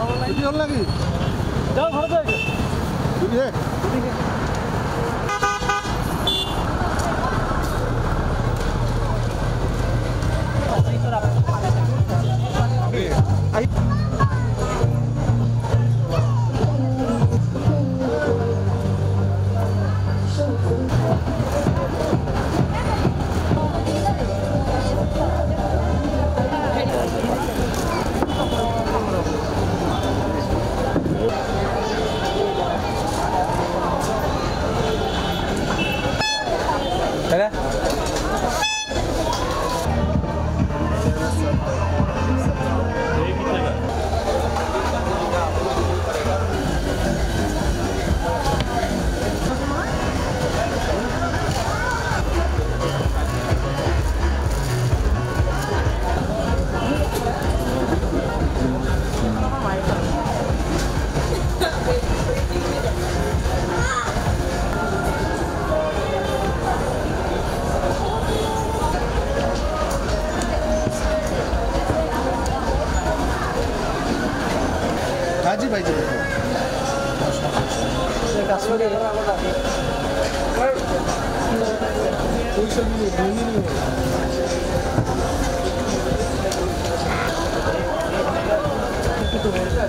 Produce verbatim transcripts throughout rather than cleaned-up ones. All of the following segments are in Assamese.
ছুটি হ'ল নেকি যাও ঘৰতে ছুটিহে Kaji baca betul. Kasih dia orang apa lagi? Tuition ni, ini ni. Itu berapa?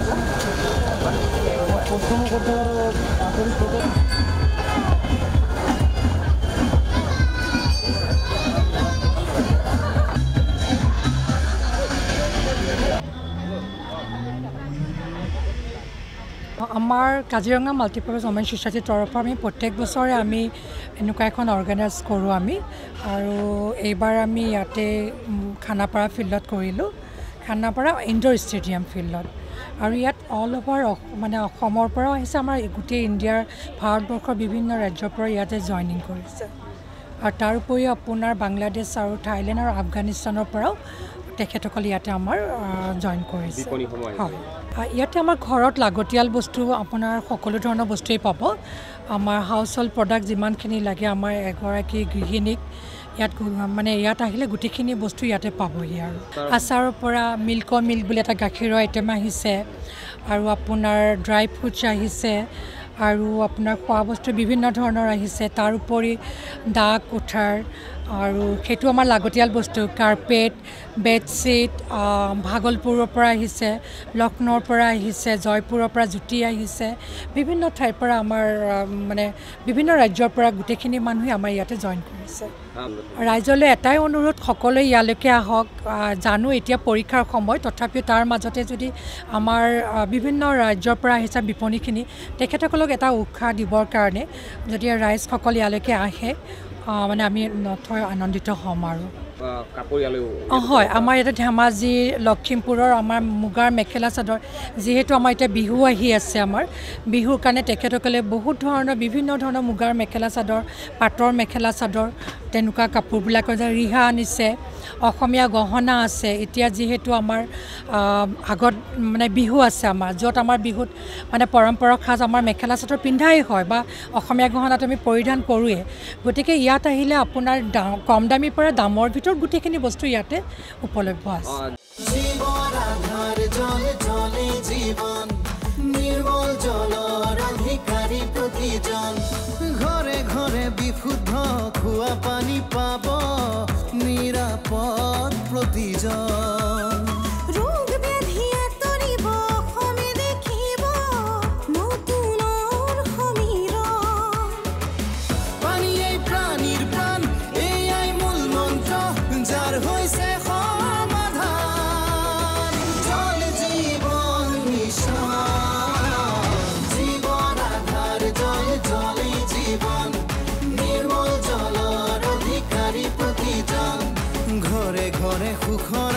Foto foto apa ni foto? আমাৰ কাজিৰঙা মাল্টিপাৰ্পাছ ওমেন ছ'চাইটিৰ তৰফৰ আমি প্ৰত্যেক বছৰে আমি এনেকুৱা এখন অৰ্গেনাইজ কৰোঁ আমি আৰু এইবাৰ আমি ইয়াতে খানাপাৰা ফিল্ডত কৰিলোঁ খানাপাৰা ইনডোৰ ষ্টেডিয়াম ফিল্ডত আৰু ইয়াত অল অভাৰ মানে অসমৰ পৰাও আহিছে আমাৰ গোটেই ইণ্ডিয়াৰ ভাৰতবৰ্ষৰ বিভিন্ন ৰাজ্যৰ পৰা ইয়াতে জইনিং কৰিছে আৰু তাৰ উপৰিও আপোনাৰ বাংলাদেশ আৰু থাইলেণ্ড আৰু আফগানিস্তানৰ পৰাও তেখেতসকল ইয়াতে আমাৰ জইন কৰিছে হয় ইয়াতে আমাৰ ঘৰত লাগতিয়াল বস্তু আপোনাৰ সকলো ধৰণৰ বস্তুৱেই পাব আমাৰ হাউচ হোল্ড প্ৰডাক্ট যিমানখিনি লাগে আমাৰ এগৰাকী গৃহিণীক ইয়াত মানে ইয়াত আহিলে গোটেইখিনি বস্তু ইয়াতে পাবহি আৰু আচাৰৰ পৰা মিল্ক মিল্ক বুলি এটা গাখীৰৰ আইটেম আহিছে আৰু আপোনাৰ ড্ৰাই ফ্ৰুটছ আহিছে আৰু আপোনাৰ খোৱা বস্তু বিভিন্ন ধৰণৰ আহিছে তাৰ উপৰি দা কোঠাৰ আৰু সেইটো আমাৰ লাগতিয়াল বস্তু কাৰ্পেট বেডশ্বীট ভাগলপুৰৰ পৰা আহিছে লক্ষ্ণৌৰ পৰা আহিছে জয়পুৰৰ পৰা জুতি আহিছে বিভিন্ন ঠাইৰ পৰা আমাৰ মানে বিভিন্ন ৰাজ্যৰ পৰা গোটেইখিনি মানুহে আমাৰ ইয়াতে জইন কৰিছে ৰাইজলৈ এটাই অনুৰোধ সকলোৱে ইয়ালৈকে আহক জানো এতিয়া পৰীক্ষাৰ সময় তথাপিও তাৰ মাজতে যদি আমাৰ বিভিন্ন ৰাজ্যৰ পৰা আহিছে বিপণীখিনি তেখেতসকলক এটা উৎসাহ দিবৰ কাৰণে যদি ৰাইজসকল ইয়ালৈকে আহে মানে আমি নথৈ আনন্দিত হ'ম আৰু হয় আমাৰ ইয়াতে ধেমাজি লখিমপুৰৰ আমাৰ মুগাৰ মেখেলা চাদৰ যিহেতু আমাৰ এতিয়া বিহু আহি আছে আমাৰ বিহুৰ কাৰণে তেখেতসকলে বহুত ধৰণৰ বিভিন্ন ধৰণৰ মুগাৰ মেখেলা চাদৰ পাটৰ মেখেলা চাদৰ তেনেকুৱা কাপোৰবিলাকৰ যে ৰিহা আনিছে অসমীয়া গহনা আছে এতিয়া যিহেতু আমাৰ আগত মানে বিহু আছে আমাৰ য'ত আমাৰ বিহুত মানে পৰম্পৰা সাজ আমাৰ মেখেলা চাদৰ পিন্ধাই হয় বা অসমীয়া গহনাটো আমি পৰিধান কৰোঁৱে গতিকে ইয়াত আহিলে আপোনাৰ কম দামীৰ পৰা দামৰ ভিতৰত গোটেইখিনি বস্তু ইয়াতে উপলব্ধ আছে জীৱন আধাৰ জল জলে জীৱন নিৰ্মল জলৰ অধিকাৰী প্ৰতিজন ঘৰে ঘৰে বিশুদ্ধ খোৱা পানী পাব নিৰাপদ প্ৰতিজন ৰোগ ব্যাধি আঁতৰিব অসমে দেখিব নতুনৰ সমীৰণ পানীয়েই প্ৰাণীৰ প্ৰাণ এয়াই মূল মন্ত্ৰ যাৰ হৈছে সমাধান জল জীৱন মিছন জীৱন আধাৰ জল জলে জীৱন নিৰ্মল জলৰ অধিকাৰী প্ৰতিজন ঘৰে ঘৰে সুখ